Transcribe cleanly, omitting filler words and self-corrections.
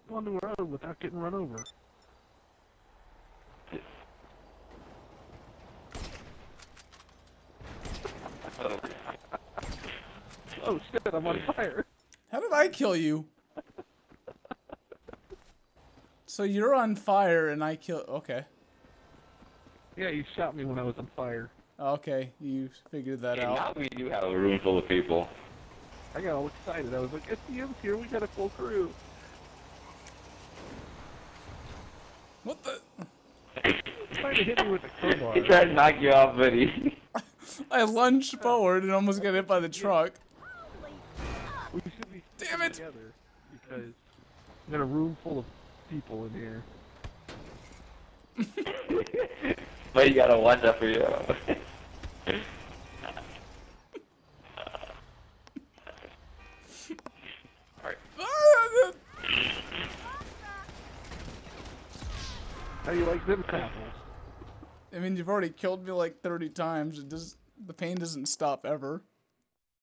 on the road without getting run over. Oh shit, I'm on fire. How did I kill you? So you're on fire and I kill. Okay. Yeah, you shot me when I was on fire. Okay, you figured that out. Now we do have a room full of people. I got all excited. I was like, SDM's here, we got a full crew. What the? Trying to hit me with a crowbar. He tried to knock you off, buddy. I lunged forward and almost got hit by the truck. We should be Damn it! together because we got a room full of people in here. But you gotta watch out for you. Alright. How do you like them apples? I mean, you've already killed me like 30 times. The pain doesn't stop ever.